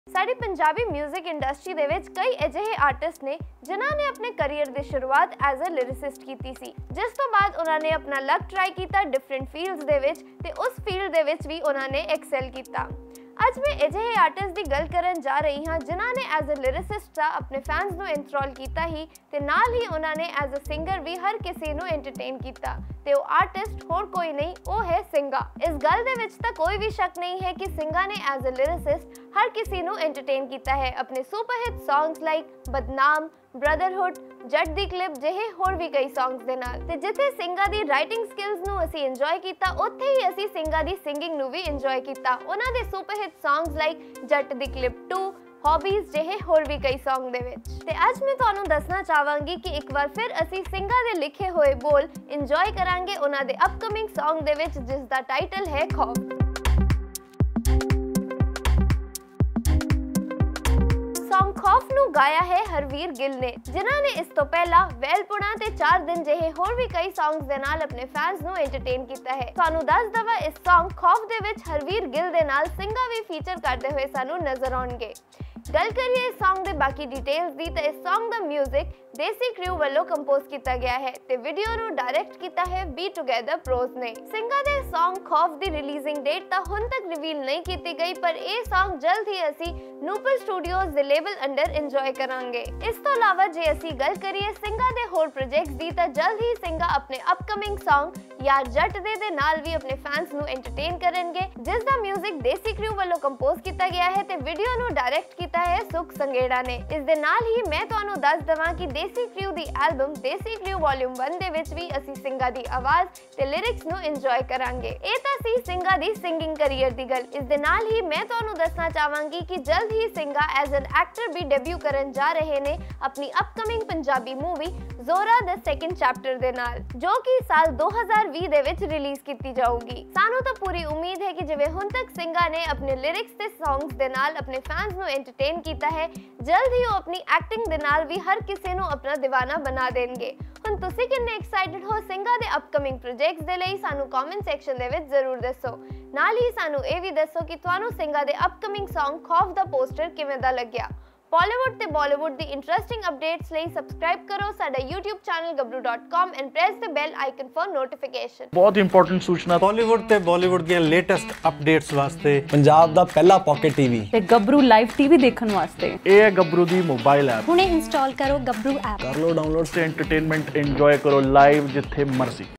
साडी Punjabi music industry दे विच कई अजिहे आर्टिस्ट ने जिन्हां ने अपने करियर दी शुरुआत एज अ लिरिसिस्ट कीती सी, जिस तो बाद उन्हां ने अपना लक ट्राई कीता डिफरेंट फील्ड्स दे विच ते उस फील्ड दे विच भी उन्हां ने एक्सेल कीता। अज मैं अजिहे आर्टिस्ट दी गल करन जा रही हां जिन्हां ने एज अ लिरिसिस्ट अपने फैंस नूं एंथरॉल कीता ही ते नाल ही उन्हां ने एज अ सिंगर भी हर किसी नूं एंटरटेन कीता ते वो आर्टिस्ट होर कोई नहीं, वो है सिंगा। इस गल दे विच तां कोई भी शक नहीं है कि सिंगा ने एज अ लिरिसिस्ट हर किसी नूं एंटरटेन कीता है अपने superhit songs like Badnaam, brotherhood, Jatt Di clip ਜਿਹੇ ਹੋਰ ਵੀ कई सॉन्ग्स ਦੇ ਨਾਲ। ਤੇ ਜਿੱਥੇ ਸਿੰਗਾ ਦੀ ਰਾਈਟਿੰਗ ਸਕਿੱਲਸ ਨੂੰ ਅਸੀਂ ਇੰਜੋਏ ਕੀਤਾ, ਉੱਥੇ ਹੀ ਅਸੀਂ ਸਿੰਗਾ ਦੀ ਸਿੰਗਿੰਗ ਨੂੰ ਵੀ ਇੰਜੋਏ ਕੀਤਾ। ਉਹਨਾਂ ਦੇ ਸੁਪਰਹਿਟ ਸੌਂਗਸ ਲਾਈਕ ਜੱਟ ਦੀ ਕਲਿਪ 2, हॉबीज ਜਿਹੇ ਹੋਰ ਵੀ ਕਈ ਸੌਂਗ ਦੇ ਵਿੱਚ। ਤੇ ਅੱਜ ਮੈਂ ਤੁਹਾਨੂੰ ਦੱਸਣਾ ਚਾਹਾਂਗੀ ਕਿ ਇੱਕ ਵਾਰ ਫਿਰ ਅਸੀਂ ਸਿੰਗਾ ਦੇ ਲਿਖੇ ਹੋਏ ਬੋਲ ਇੰਜੋਏ ਕਰਾਂਗੇ ਉਹਨਾਂ ਦੇ ਅਪਕਮਿੰਗ ਸੌਂਗ ਦੇ ਵਿੱਚ, ਜਿਸ ਦਾ ਟਾਈਟਲ ਹੈ ਖੌਫ। सॉन्ग खौफ नू गाया है हरवीर गिल ने, जिन्हां ने इस तो पहला वेलपुणा ते 4 दिन ਜਿਹੇ ਹੋਰ ਵੀ कई सॉन्ग्स दे नाल अपने फैंस नू एंटरटेन कीता है। ਤੁਹਾਨੂੰ ਦੱਸ ਦਵਾਂ ਇਸ सॉन्ग खौफ ਦੇ ਵਿੱਚ हरवीर गिल ਦੇ ਨਾਲ ਸਿੰਗਾ ਵੀ ਫੀਚਰ ਕਰਦੇ ਹੋਏ ਸਾਨੂੰ ਨਜ਼ਰ ਆਉਣਗੇ। गल करिए इस सॉन्ग दे बाकी डिटेल्स दी तो इस सॉन्ग दा म्यूजिक देसी क्रू वालों कंपोज किया गया है ते वीडियो नू डायरेक्ट किया है बी टुगेदर प्रोज ने। सिंगा दे सॉन्ग खौफ दी रिलीजिंग डेट तां हुण तक रिवील नहीं की गई, पर यह सॉन्ग जल्द ही असी नूपुर स्टूडियोज दे लेबल अंडर इंजॉय करांगे। इस तो अलावा जे असी गल करिए सिंगा दे होर प्रोजेक्ट्स दी तां जल्द ही सिंगा अपने अपकमिंग सॉन्ग यार जट दे नाल भी अपने फैंस नू एंटरटेन करनगे, जिस दा म्यूजिक देसी क्रू वालों कंपोज किया गया है ते वीडियो नू डायरेक्ट किया है सुख संगेड़ा ने। इस दे नाल ही मैं तुहानू दस दवां कि देसी क्रू दी एल्बम देसी क्रू वॉल्यूम 1 दे विच भी असी सिंगा दी आवाज ते लिरिक्स नू इंजॉय करांगे। ए तां सी सिंगा दी सिंगिंग करियर दी गल। इस दे नाल ही मैं तुहानू दसना चाहांगी कि जल्द ही सिंगा एज एन एक्टर भी डेब्यू करन जा रहे ने अपनी upcoming Punjabi movie Jora the second chapter दे नाल, जो कि साल 2020 दे विच रिलीज की जाऊगी। सानू तो पूरी उम्मीद है कि जिवें हुण तक सिंगा ने अपने लिरिक्स ते सॉन्ग्स दे नाल अपने फैंस नू एंटरटेन कीता है, जल्द ही वो अपनी एक्टिंग दे नाल भी हर किसी नू अपना दीवाना बना देंगे। हुण तुसीं किन्ने एक्साइटेड हो सिंगा दे अपकमिंग प्रोजेक्ट्स दे लई सानू कमेंट सैक्शन दे विच जरूर दसो। नाल ही सानू ये भी दसो कि तुहानू सिंगा दे अपकमिंग सॉन्ग खौफ दा पोस्टर किवें दा लग्या। बॉलीवुड ते बॉलीवुड दी इंटरेस्टिंग अपडेट्स लई सब्सक्राइब करो साडा YouTube channel gabru.com and press the bell icon for notification. बहुत इंपॉर्टेंट सूचना बॉलीवुड ते बॉलीवुड दी लेटेस्ट अपडेट्स वास्ते पंजाब दा पहला पॉकेट टीवी ते गबरू लाइव टीवी देखण वास्ते ये है गबरू दी मोबाइल ऐप। हुणे इंस्टॉल करो गबरू ऐप, कर लो डाउनलोड से एंटरटेनमेंट एंजॉय करो लाइव जिथे मर्जी।